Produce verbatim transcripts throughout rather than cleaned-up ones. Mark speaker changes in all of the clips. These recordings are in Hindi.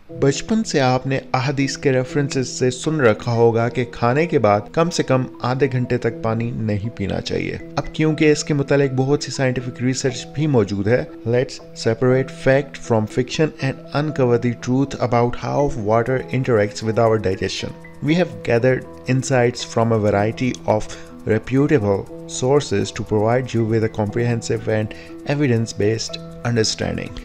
Speaker 1: बचपन से आपने अहादीस के रेफरेंसेस से सुन रखा होगा कि खाने के बाद कम से कम आधे घंटे तक पानी नहीं पीना चाहिए। अब क्योंकि इसके मुतालिक बहुत सी साइंटिफिक रिसर्च भी मौजूद है, let's separate fact from fiction and uncover the truth about how water interacts with our digestion. We have gathered insights from a variety of reputable sources to provide you with a comprehensive and evidence-based understanding.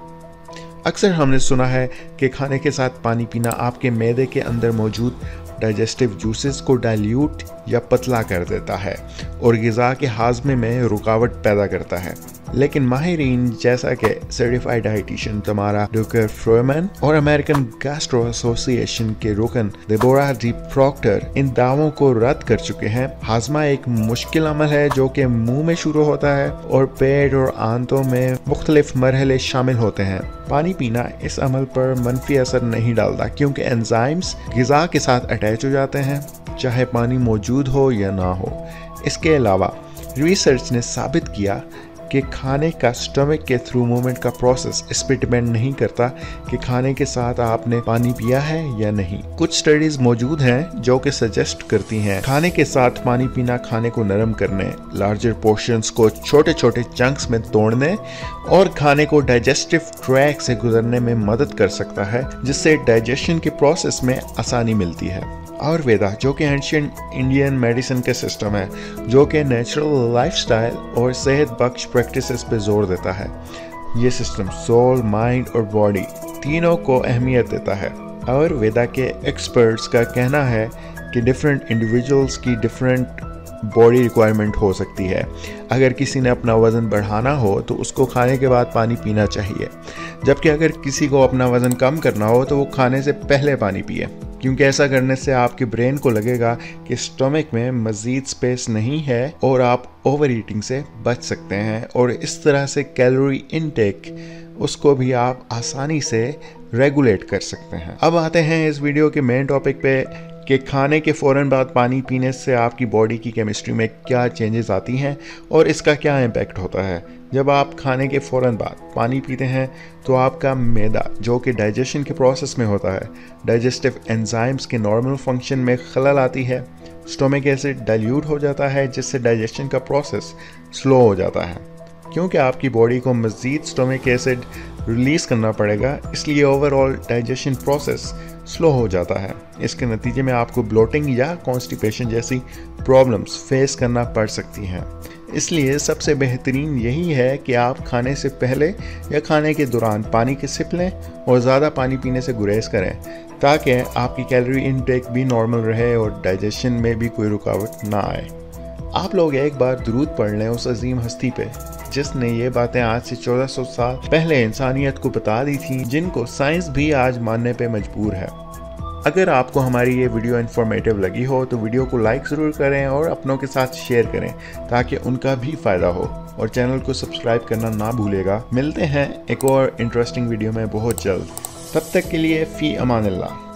Speaker 1: अक्सर हमने सुना है कि खाने के साथ पानी पीना आपके मैदे के अंदर मौजूद डाइजेस्टिव जूसेस को डाइल्यूट या पतला कर देता है और ग़िज़ा के हाज़मे में रुकावट पैदा करता है। लेकिन माहिरीन जैसा कि certified dietitian Tamara doctor Freuman और अमेरिकन गैस्ट्रो एसोसिएशन के रुकन डेबोरा डी प्रॉक्टर इन दावों को रद्द कर चुके हैं। हाजमा एक मुश्किल अमल है जो कि मुंह में शुरू होता है और पेट और आंतों में मुख्तलिफ मरहले शामिल होते हैं। पानी पीना इस अमल पर मनफी असर नहीं डालता क्योंकि एंजाइम्स ग़िज़ा के साथ अटैच हो जाते हैं, चाहे पानी मौजूद हो या ना हो। इसके अलावा रिसर्च ने साबित किया कि खाने का स्टमक के थ्रू मूवमेंट का प्रोसेस इस पर डिपेंड नहीं करता कि खाने के साथ आपने पानी पिया है या नहीं। कुछ स्टडीज मौजूद हैं जो कि सजेस्ट करती हैं खाने के साथ पानी पीना खाने को नरम करने, लार्जर पोर्शंस को छोटे छोटे चंक्स में तोड़ने और खाने को डाइजेस्टिव ट्रैक से गुजरने में मदद कर सकता है, जिससे डाइजेशन के प्रोसेस में आसानी मिलती है। आयुर्वेदा जो कि एंशिएंट इंडियन मेडिसिन का सिस्टम है जो कि नेचुरल लाइफस्टाइल और सेहत बख्श प्रैक्टिसेस पे जोर देता है। ये सिस्टम सोल, माइंड और बॉडी तीनों को अहमियत देता है। आयुर्वेदा के एक्सपर्ट्स का कहना है कि डिफरेंट इंडिविजुअल्स की डिफरेंट बॉडी रिक्वायरमेंट हो सकती है। अगर किसी ने अपना वज़न बढ़ाना हो तो उसको खाने के बाद पानी पीना चाहिए, जबकि अगर किसी को अपना वज़न कम करना हो तो वो खाने से पहले पानी पिए, क्योंकि ऐसा करने से आपके ब्रेन को लगेगा कि स्टमक में मज़ीद स्पेस नहीं है और आप ओवर ईटिंग से बच सकते हैं और इस तरह से कैलोरी इनटेक उसको भी आप आसानी से रेगुलेट कर सकते हैं। अब आते हैं इस वीडियो के मेन टॉपिक पे कि खाने के फ़ौरन बाद पानी पीने से आपकी बॉडी की केमिस्ट्री में क्या चेंजेस आती हैं और इसका क्या इम्पैक्ट होता है। जब आप खाने के फ़ौरन बाद पानी पीते हैं तो आपका मैदा जो कि डाइजेशन के प्रोसेस में होता है, डाइजेस्टिव एंजाइम्स के नॉर्मल फंक्शन में खलल आती है, स्टोमिक एसिड डाइल्यूट हो जाता है जिससे डाइजेशन का प्रोसेस स्लो हो जाता है। क्योंकि आपकी बॉडी को मज़ीद स्टोमिक एसिड रिलीज़ करना पड़ेगा, इसलिए ओवरऑल डाइजेशन प्रोसेस स्लो हो जाता है। इसके नतीजे में आपको ब्लोटिंग या कॉन्स्टिपेशन जैसी प्रॉब्लम्स फेस करना पड़ सकती हैं। इसलिए सबसे बेहतरीन यही है कि आप खाने से पहले या खाने के दौरान पानी की सिप लें और ज़्यादा पानी पीने से गुरेज करें, ताकि आपकी कैलोरी इनटेक भी नॉर्मल रहे और डाइजेशन में भी कोई रुकावट ना आए। आप लोग एक बार दुरूद पढ़ लें उस अजीम हस्ती पे जिसने ये बातें आज से चौदह सौ साल पहले इंसानियत को बता दी थी, जिनको साइंस भी आज मानने पे मजबूर है। अगर आपको हमारी ये वीडियो इन्फॉर्मेटिव लगी हो तो वीडियो को लाइक ज़रूर करें और अपनों के साथ शेयर करें ताकि उनका भी फ़ायदा हो, और चैनल को सब्सक्राइब करना ना भूलेगा। मिलते हैं एक और इंटरेस्टिंग वीडियो में बहुत जल्द। तब तक के लिए फ़ी अमान अल्लाह।